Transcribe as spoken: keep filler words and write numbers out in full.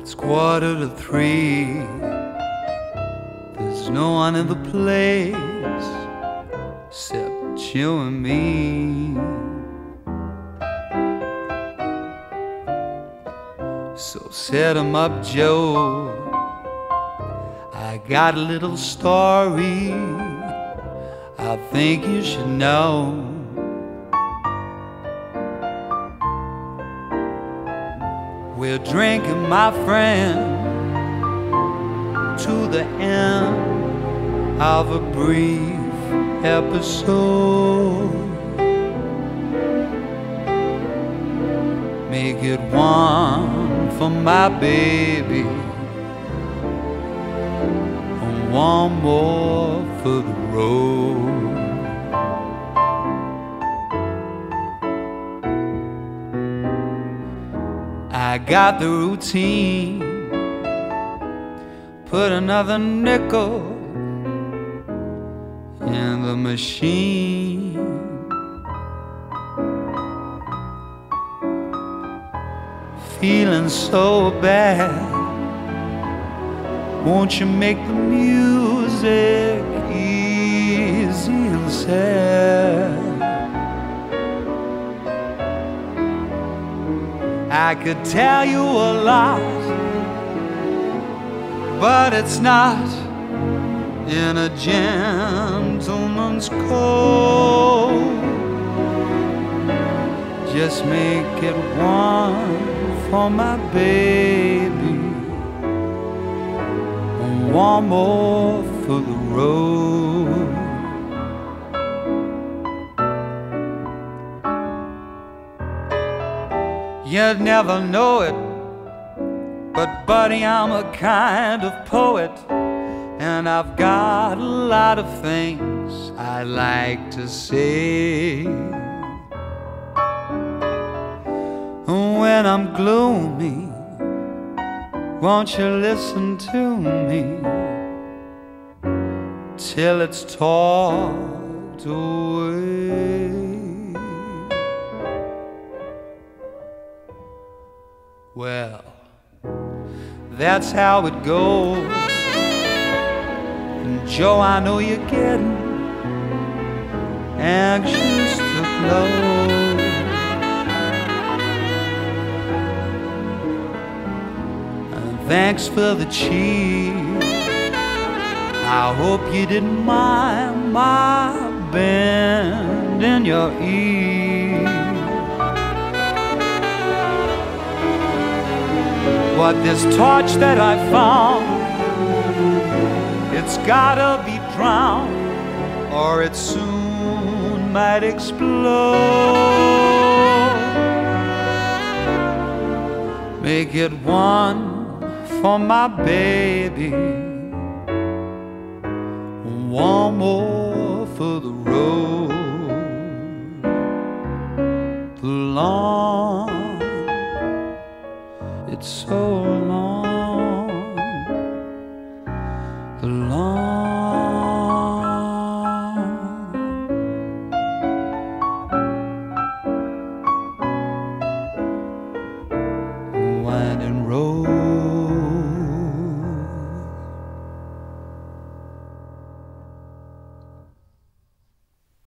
It's quarter to three. There's no one in the place except you and me. So set 'em up, Joe. I got a little story I think you should know. We're drinking, my friend, to the end of a brief episode. Make it one for my baby, and one more for the road. I got the routine, put another nickel in the machine. Feeling so bad, won't you make the music easy and sad? I could tell you a lot, but it's not in a gentleman's code. Just make it one for my baby, and one more for the road. You'd never know it, but buddy, I'm a kind of poet, and I've got a lot of things I like to say. When I'm gloomy, won't you listen to me till it's talked away? Well, that's how it goes. And Joe, I know you're getting anxious to close. And thanks for the cheer. I hope you didn't mind my bend in your ear. But this torch that I found, it's gotta be drowned, or it soon might explode. Make it one for my baby, one more for the road. The long, it's so long.